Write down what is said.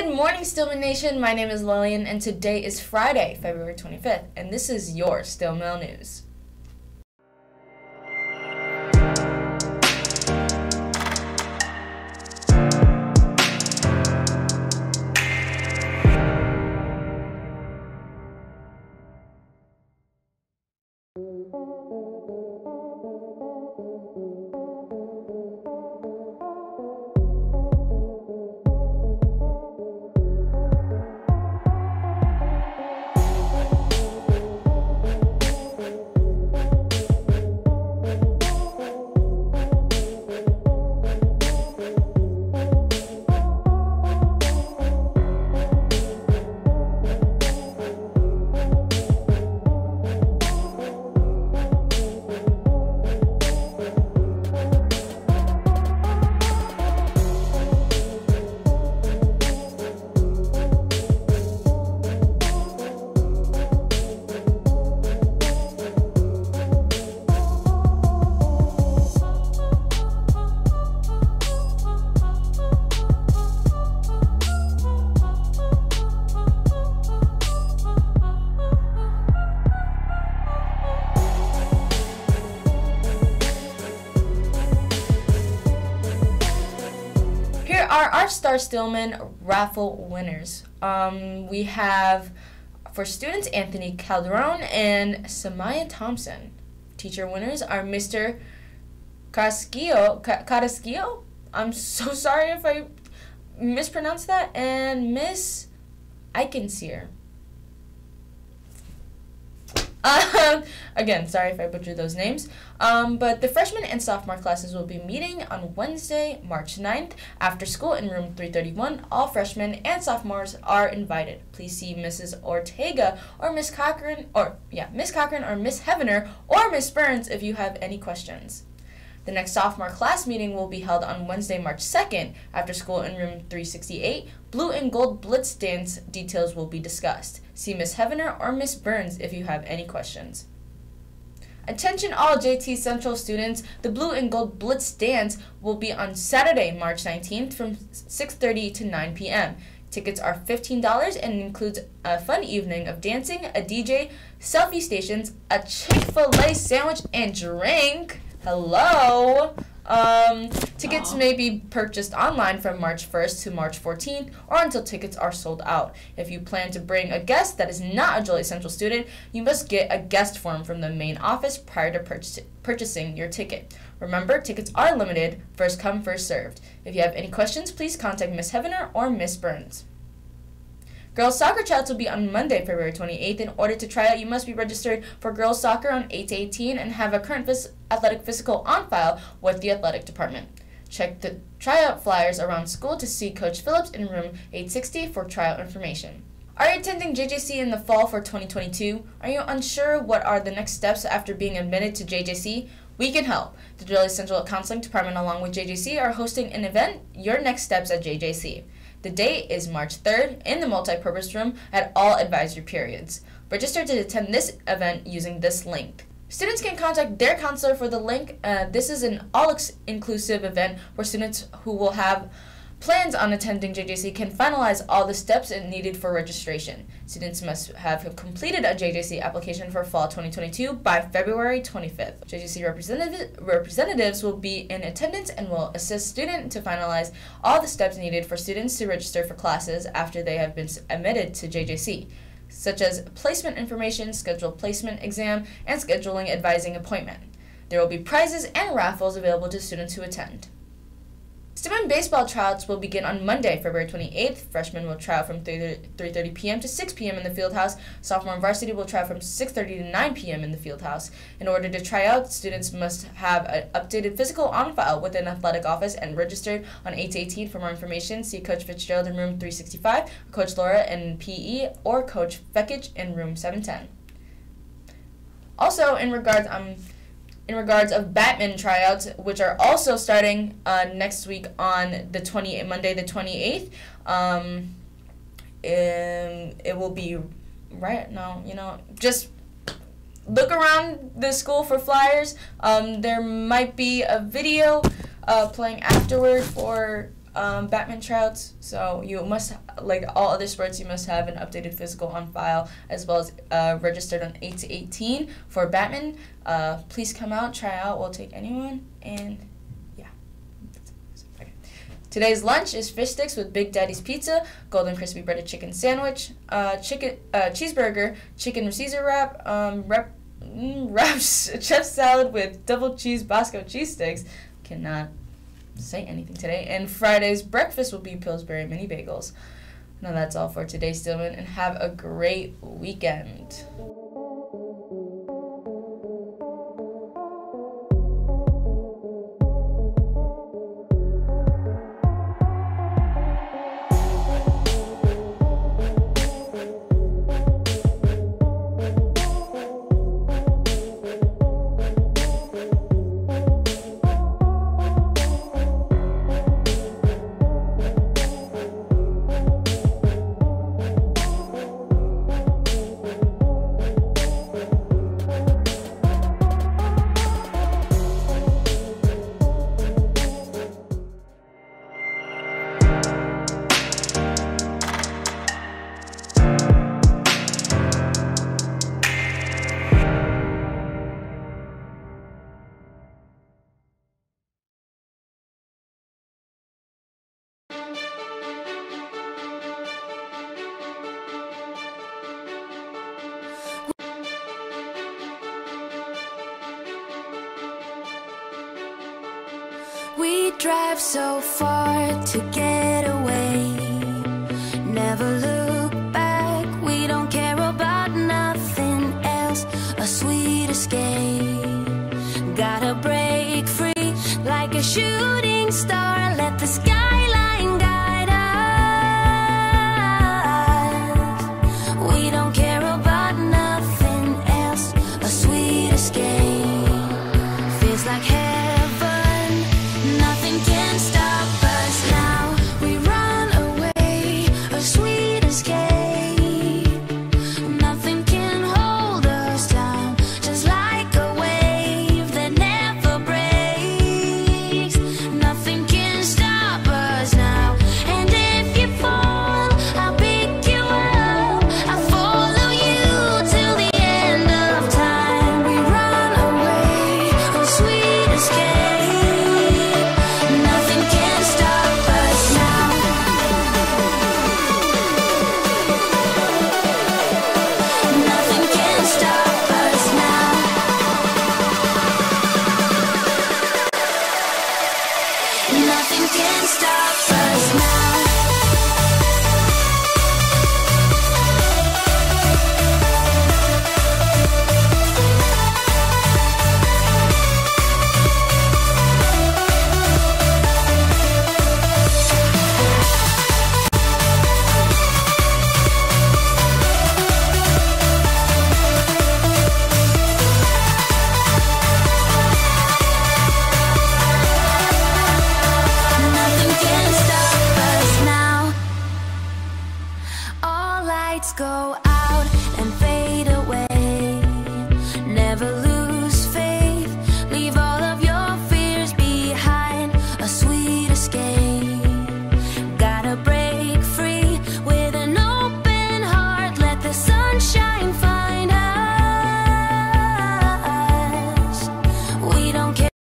Good morning, Stillman Nation. My name is Lillian, and today is Friday, February 25th, and this is your Stillmill News. Here are our Star Stillman raffle winners. We have, for students, Anthony Calderon and Samaya Thompson. Teacher winners are Mr. Carrasquillo. I'm so sorry if I mispronounced that. And Miss Eichenseer. Again, sorry if I butchered those names. But the freshman and sophomore classes will be meeting on Wednesday, March 9th, after school in room 331. All freshmen and sophomores are invited. Please see Mrs. Ortega or Miss Cochran, or Miss Heavener or Miss Burns if you have any questions. The next sophomore class meeting will be held on Wednesday, March 2nd, after school in room 368. Blue and gold blitz dance details will be discussed. See Miss Heavener or Miss Burns if you have any questions. Attention all JT Central students, the blue and gold blitz dance will be on Saturday, March 19th from 6:30 to 9 p.m. Tickets are $15 and includes a fun evening of dancing, a DJ, selfie stations, a Chick-fil-A sandwich, and drink. Hello! Tickets may be purchased online from March 1st to March 14th or until tickets are sold out. If you plan to bring a guest that is not a Joliet Central student, you must get a guest form from the main office prior to purchasing your ticket. Remember, tickets are limited, first come, first served. If you have any questions, please contact Miss Heavener or Miss Burns. Girls Soccer Tryouts will be on Monday, February 28th. In order to try out, you must be registered for girls soccer on 8 to 18 and have a current athletic physical on file with the athletic department. Check the tryout flyers around school to see Coach Phillips in room 860 for tryout information. Are you attending JJC in the fall for 2022? Are you unsure what are the next steps after being admitted to JJC? We can help. The Joliet Central Counseling Department along with JJC are hosting an event, Your Next Steps at JJC. The date is March 3rd in the multi-purpose room at all advisory periods. Register to attend this event using this link. Students can contact their counselor for the link. This is an all-inclusive event where students who will have plans on attending JJC can finalize all the steps needed for registration. Students must have completed a JJC application for fall 2022 by February 25th. JJC representatives will be in attendance and will assist students to finalize all the steps needed for students to register for classes after they have been admitted to JJC, such as placement information, scheduled placement exam, and scheduling advising appointment. There will be prizes and raffles available to students who attend. Stillman baseball tryouts will begin on Monday, February 28th. Freshmen will try out from 3:30 p.m. to 6 p.m. in the field house. Sophomore varsity will try from 6:30 to 9 p.m. in the field house. In order to try out, students must have an updated physical on file with an athletic office and registered on 8 to 18. For more information, see Coach Fitzgerald in room 365, Coach Laura in PE, or Coach Fekich in room 710. Also, in regards of Batman tryouts, which are also starting next week on Monday the 28th. It will be just look around the school for flyers. There might be a video playing afterward for Batman tryouts, so you must, like all other sports, you must have an updated physical on file, as well as registered on 8 to 18 for Batman. Please come out, try out. We'll take anyone, and yeah. Okay. Today's lunch is fish sticks with Big Daddy's Pizza, golden crispy breaded chicken sandwich, cheeseburger, chicken Caesar wrap, wraps, chef salad with double cheese Bosco cheese sticks. Cannot say anything today. And Friday's breakfast will be Pillsbury mini bagels. Now that's all for today, Stillman, and have a great weekend. We drive so far to get away, never look back, we don't care about nothing else, a sweet escape. Gotta break free like a shooting star, let the skyline guide us. We don't care about nothing else, a sweet escape. Feels like heaven. Nothing can stop us now. We run away, a sweet escape. Nothing can hold us down, just like a wave that never breaks. Nothing can stop us now. And if you fall, I'll pick you up. I'll follow you till the end of time. We run away, a sweet escape. Nothing can stop us now. Go